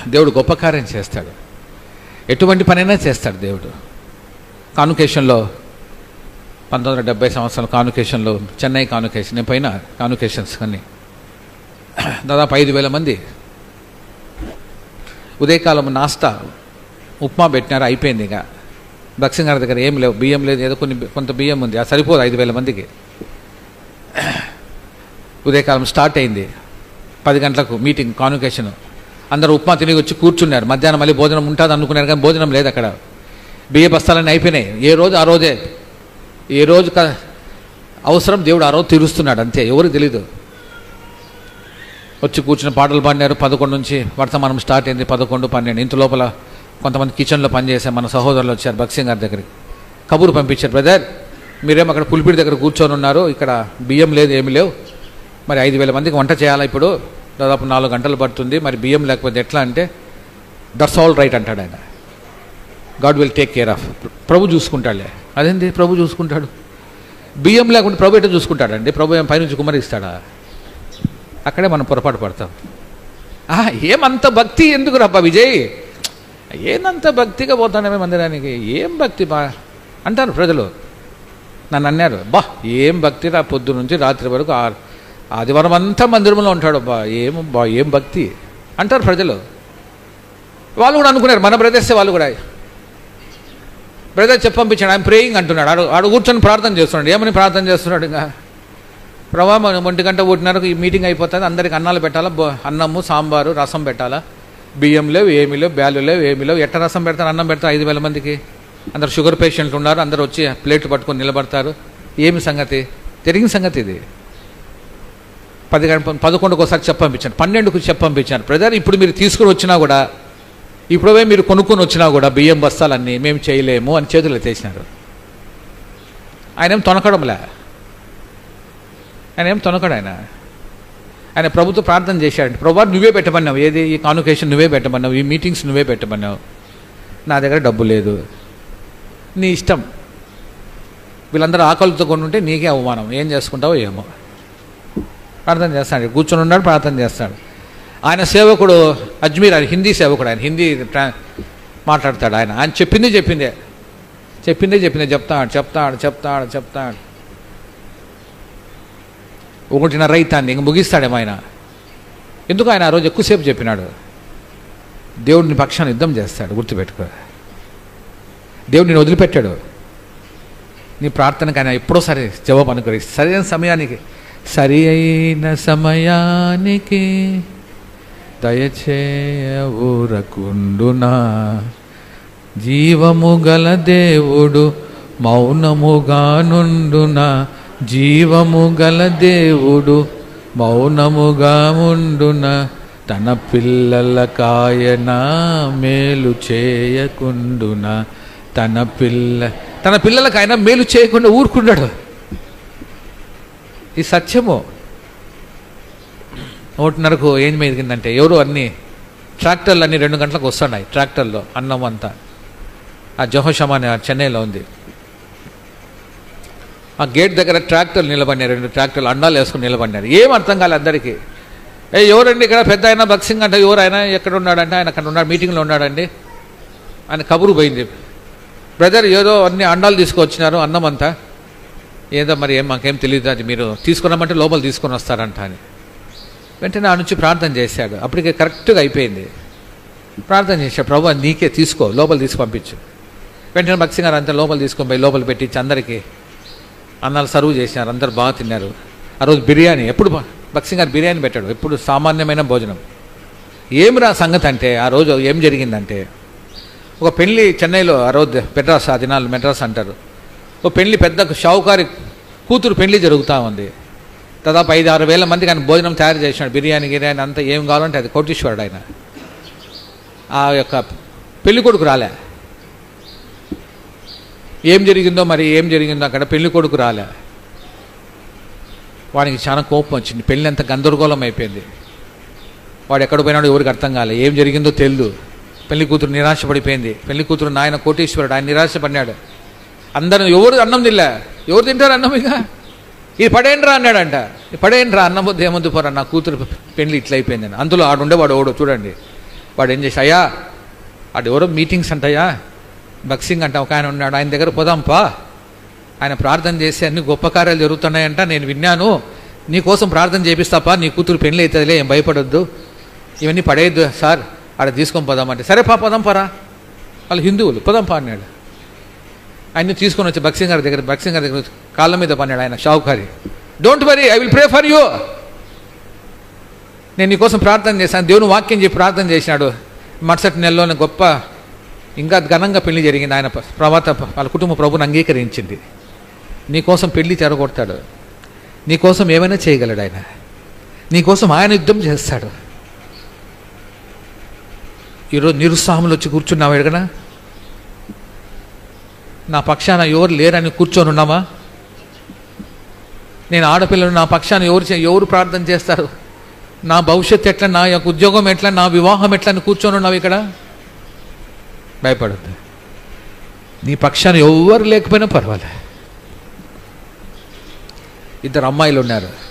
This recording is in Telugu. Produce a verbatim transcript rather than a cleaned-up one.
దేవుడు గొప్ప కార్యం చేస్తాడు. ఎటువంటి పనైనా చేస్తాడు దేవుడు. కాన్వకేషన్లో పంతొమ్మిది వందల డెబ్బై సంవత్సరాల కాన్వకేషన్లో, చెన్నై కాన్వకేషన్, నేను పైన కాన్వకేషన్స్ కానీ దాదాపు ఐదు వేల మంది ఉదయకాలం నాస్తా ఉప్మా పెట్టినారు, అయిపోయింది. ఇక భక్సింగ్ గారి దగ్గర ఏం లేవు, బియ్యం లేదు, ఏదో కొన్ని కొంత బియ్యం ఉంది, అది సరిపోదు ఐదు వేల మందికి. ఉదయకాలం స్టార్ట్ అయింది, పది గంటలకు మీటింగ్ కాన్వకేషన్. అందరూ ఉప్మా తిరిగి వచ్చి కూర్చున్నారు. మధ్యాహ్నం మళ్ళీ భోజనం ఉంటుంది అనుకున్నారు, కానీ భోజనం లేదు అక్కడ. బియ్య బస్తాలన్నీ అయిపోయినాయి. ఏ రోజు ఆ రోజే, ఏ రోజు అవసరం దేవుడు ఆ రోజు తీరుస్తున్నాడు, అంతే, ఎవరికి తెలీదు. వచ్చి కూర్చుని పాటలు పాడినారు. పదకొండు నుంచి వర్తమానం స్టార్ట్ అయింది, పదకొండు పన్నెండు. ఇంత లోపల కొంతమంది కిచెన్లో పనిచేసే మన సహోదరులు వచ్చారు భక్సింగ్ గారి దగ్గరికి. కబురు పంపించారు, బ్రదర్ మీరేమో అక్కడ పులిపిడి దగ్గర కూర్చొని ఉన్నారు, ఇక్కడ బియ్యం లేదు, ఏమి లేవు, మరి ఐదు వేల మందికి వంట చేయాలా, ఇప్పుడు దాదాపు నాలుగు గంటలు పడుతుంది, మరి బియ్యం లేకపోతే ఎట్లా అంటే, దట్స్ ఆల్ రైట్ అంటాడు ఆయన. God will take care of, ప్రభు చూసుకుంటాడులే. అదేంటి ప్రభు చూసుకుంటాడు? బియ్యం లేకుండా ప్రభు ఎట్లా చూసుకుంటాడండి? ప్రభు ఏం పైనుంచి కుమ్మరిస్తాడా? అక్కడే మనం పొరపాటు పడతాం. ఏమంత భక్తి ఎందుకు రబ్బా విజయ్, ఏందంత భక్తిగా పోతాడమే మందిరానికి, ఏం భక్తి బా అంటారు ప్రజలు. నన్ను అన్నారు, బా ఏం భక్తి రా, పొద్దు నుంచి రాత్రి వరకు ఆదివారం అంతా మందిరంలో ఉంటాడు, బా ఏం బా ఏం భక్తి అంటారు ప్రజలు. వాళ్ళు కూడా అనుకున్నారు, మన బ్రదర్సే వాళ్ళు కూడా. బ్రదర్ చెప్పి పంపించాడు, ఆయన ప్రేయింగ్ అంటున్నాడు, ఆడు ఆడు కూర్చొని ప్రార్థన చేస్తున్నాడు. ఏమని ప్రార్థన చేస్తున్నాడు? ఇంకా ప్రభా ఒంటి గంట ఒకటిన్నరకు ఈ మీటింగ్ అయిపోతుంది, అందరికి అన్నాలు పెట్టాలా, అన్నము సాంబారు రసం పెట్టాలా, బియ్యం లేవు, ఏమి లేవు, బ్యాలు లేవు, ఏమి లేవు, ఎట్ట రసం పెడతారు, అన్నం పెడతారు ఐదు వేల మందికి. అందరు షుగర్ పేషెంట్లు ఉన్నారు, అందరు వచ్చి ప్లేట్లు పట్టుకొని నిలబడతారు. ఏమి సంగతి? తిరిగిన సంగతి ఇది. పది గంట పదకొండుకి ఒకసారి చెప్పంపించాను, పన్నెండుకు చెప్పంపించాను, బ్రదర్ ఇప్పుడు మీరు తీసుకుని వచ్చినా కూడా, ఇప్పుడే మీరు కొనుక్కొని వచ్చినా కూడా బియ్యం బస్తాలన్నీ మేము చేయలేము అని చేతులు ఎత్తేసినారు. ఆయన ఏం తొనకడంలే, ఆయన ఏం తొనకడు. ఆయన ఆయన ప్రభుత్వ ప్రార్థన చేశాడు, ప్రభు నువ్వే పెట్టమన్నావు, ఏది ఈ కాన్వకేషన్ నువ్వే పెట్టమన్నావు, ఈ మీటింగ్స్ నువ్వే పెట్టమన్నావు, నా దగ్గర డబ్బు లేదు, నీ ఇష్టం, వీళ్ళందరూ ఆకలితో కొనుంటే నీకే అవమానం, ఏం చేసుకుంటావో ఏమో. ప్రార్థన చేస్తాడు, కూర్చొని ఉన్నాడు, ప్రార్థన చేస్తాడు. ఆయన సేవకుడు అజ్మీర్, ఆయన హిందీ సేవకుడు, ఆయన హిందీ మాట్లాడతాడు. ఆయన ఆయన చెప్పింది చెప్పిందే చెప్పిందే చెప్పిందే చెప్తాడు చెప్తాడు చెప్తాడు చెప్తాడు ఒకటిన్నర రైతాన్ని ఇంక ముగిస్తాడేమో ఆయన. ఎందుకు ఆయన ఆ రోజు ఎక్కువసేపు చెప్పినాడు? దేవుడిని పక్షాన్ని యుద్ధం చేస్తాడు, గుర్తుపెట్టుకో. దేవుడు నేను వదిలిపెట్టాడు, నీ ప్రార్థనకు ఆయన ఎప్పుడో సరే జవాబు అనుకరిస్తాడు. సరైన సమయానికి, సరి అయిన సమయానికి దయచేయవురకుండునా, జీవము గల దేవుడు మౌనముగా నుండునా, జీవము గల దేవుడు మౌనముగా ఉండునా, తన పిల్లల కాయన మేలు చేయకుండునా, తన పిల్ల తన పిల్లలకు ఆయన మేలు చేయకుండా ఊరుకున్నాడు. ఈ సత్యము. ఒకటిన్నరకు ఏం మెదిగిందంటే, ఎవరు అన్ని ట్రాక్టర్లు అన్నీ రెండు గంటలకు వస్తున్నాయి, ట్రాక్టర్లో అన్నం అంతా. ఆ జోహోషమా అని చెన్నైలో ఉంది, ఆ గేట్ దగ్గర ట్రాక్టర్లు నిలబడినారు, రెండు ట్రాక్టర్లు అండాలు వేసుకుని నిలబడినారు. ఏం అర్థం కాలేదు అందరికీ. ఏ ఎవరండి ఇక్కడ పెద్ద ఆయన భక్సింగ్ అంటే, ఎవరు ఆయన ఎక్కడ ఉన్నాడంటే, ఆయన అక్కడ ఉన్నాడు, మీటింగ్లో ఉన్నాడండి. ఆయన కబురు పోయింది, బ్రదర్ ఏదో అన్ని అండాలు తీసుకొచ్చినారు, అన్నం అంతా ఏదో మరి ఏం మాకేం తెలియదు, అది మీరు తీసుకున్నామంటే లోపల తీసుకొని వస్తారంట అని. వెంటనే ఆ నుంచి ప్రార్థన చేశాడు. అప్పటికే కరెక్ట్గా అయిపోయింది. ప్రార్థన చేశాడు, ప్రభు నీకే తీసుకో, లోపల తీసి పంపించు. వెంటనే భక్సింగ్ గారు అంతా లోపల తీసుకొని పోయి లోపల పెట్టించి అందరికీ అన్నాలు సర్వ్ చేసినారు. అందరు బాగా తిన్నారు. ఆ రోజు బిర్యానీ, ఎప్పుడు భక్సింగ్ గారు బిర్యానీ పెట్టాడు, ఎప్పుడు సామాన్యమైన భోజనం. ఏమిరా సంగతి అంటే, ఆ రోజు ఏం జరిగిందంటే, ఒక పెళ్లి చెన్నైలో, ఆ రోజు మెడ్రాస్, ఆ దినాలు మెడ్రాస్ అంటారు, ఒక పెళ్లి పెద్ద షావుకారి కూతురు పెళ్లి జరుగుతూ ఉంది. దాదాపు ఐదు ఆరు వేల మందికి ఆయన భోజనం తయారు చేసినాడు, బిర్యానీ గిర్యానీ అంతా ఏం కావాలంటే అది. కోటీశ్వరుడు ఆయన. ఆ యొక్క పెళ్లి కొడుకు రాలే. ఏం జరిగిందో మరి, ఏం జరిగిందో అక్కడ, పెళ్లి కొడుకు రాలే. వాడికి చాలా కోపం వచ్చింది, పెళ్ళి అంత గందరగోళం అయిపోయింది. వాడు ఎక్కడ పోయినాడో ఎవరికి అర్థం కాలే, ఏం జరిగిందో తెలియదు. పెళ్లి కూతురు నిరాశపడిపోయింది. పెళ్లి కూతురు నాయన కోటీశ్వరుడు, ఆయన నిరాశపడినాడు. అందరూ ఎవరు అన్నం తినలే, ఎవరు తింటారు అన్నం, ఇక ఇది పడేయండి రా అన్నాడంట. పడేయండి రా అన్నం వద్దు, ఏమొద్దు పోరా, నా కూతురు పెళ్లి ఇట్లా అయిపోయిందని. అందులో ఆడుండే వాడు ఓడు చూడండి, వాడు ఏం చేసి, అయ్యా వాడు ఎవరో మీటింగ్స్ అంటయ్యా, బక్సింగ్ అంట ఒక ఆయన ఉన్నాడు, ఆయన దగ్గర పోదాంపా, ఆయన ప్రార్థన చేసి అన్ని గొప్ప కార్యాలు జరుగుతున్నాయంట, నేను విన్నాను, నీ కోసం ప్రార్థన చేపిస్తాపా, నీ కూతురు పెళ్ళి అవుతుందిలే, ఏం భయపడొద్దు, ఇవన్నీ పడేయద్దు సార్, ఆడ తీసుకొని పోదామంటే, సరే పా పోదాం పారా, వాళ్ళు హిందువులు, పోదాం పా అన్నాడు. ఆయన్ని తీసుకొని వచ్చి బక్సింగ్ గారి దగ్గర బక్సింగ్ గారి దగ్గర కాళ్ళ మీద పన్నాడు ఆయన షావుకారి. Don't worry, I will pray for you, నేను నీకోసం ప్రార్థన చేశాను, దేవుని వాక్యం చెప్పి ప్రార్థన చేసినాడు. మరుసటి నెలలోనే గొప్ప ఇంకా ఘనంగా పెళ్లి జరిగింది. ఆయన ప్రవాత వాళ్ళ కుటుంబ ప్రభుని అంగీకరించింది. నీకోసం పెళ్లి చెరగొడతాడు, నీకోసం ఏమైనా చేయగలడు ఆయన, నీకోసం ఆయన యుద్ధం చేస్తాడు. ఈరోజు నిరుత్సాహంలో వచ్చి కూర్చున్నావు ఎడగనా, నా పక్షాన ఎవరు లేరని కూర్చొని ఉన్నామా? నేను ఆడపిల్లలు నా పక్షాన ఎవరు ఎవరు ప్రార్థన చేస్తారు, నా భవిష్యత్తు ఎట్లా, నా యొక్క ఉద్యోగం ఎట్లా, నా వివాహం ఎట్లా అని కూర్చొని ఉన్నావు ఇక్కడ? భయపడద్దు, నీ పక్షాన ఎవరు లేకపోయినా పర్వాలే. ఇద్దరు అమ్మాయిలు ఉన్నారు,